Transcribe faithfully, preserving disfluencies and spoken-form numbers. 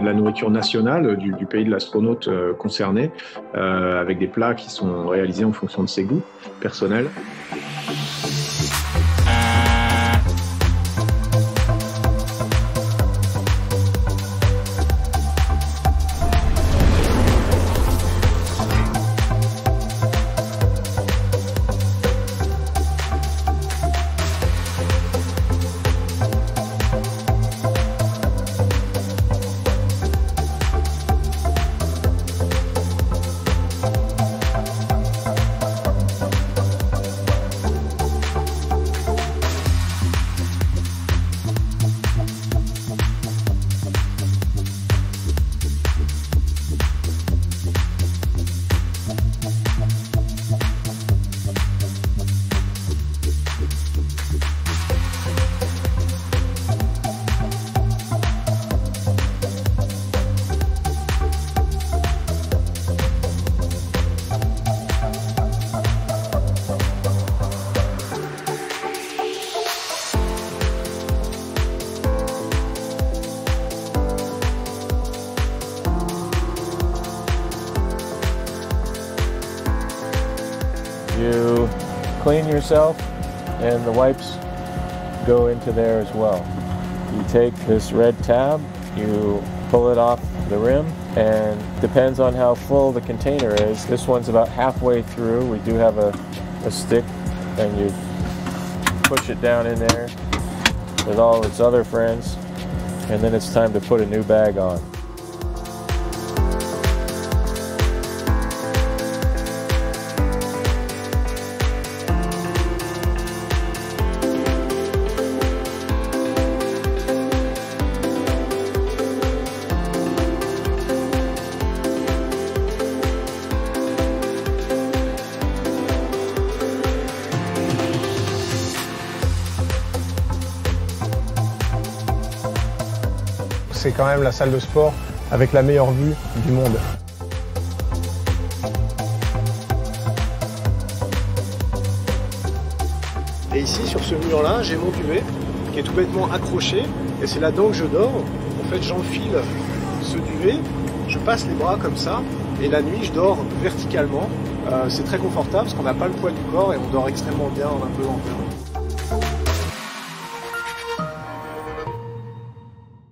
la nourriture nationale du, du pays de l'astronaute euh, concerné, euh, avec des plats qui sont réalisés en fonction de ses goûts personnels. You clean yourself and the wipes go into there as well. You take this red tab, you pull it off the rim, and depends on how full the container is. This one's about halfway through. We do have a, a stick, and you push it down in there with all its other friends, and then it's time to put a new bag on. C'est quand même la salle de sport avec la meilleure vue du monde. Et ici, sur ce mur-là, j'ai mon duvet qui est tout bêtement accroché et c'est là-dedans que je dors. En fait, j'enfile ce duvet, je passe les bras comme ça et la nuit, je dors verticalement. Euh, c'est très confortable parce qu'on n'a pas le poids du corps et on dort extrêmement bien en un peu en plein.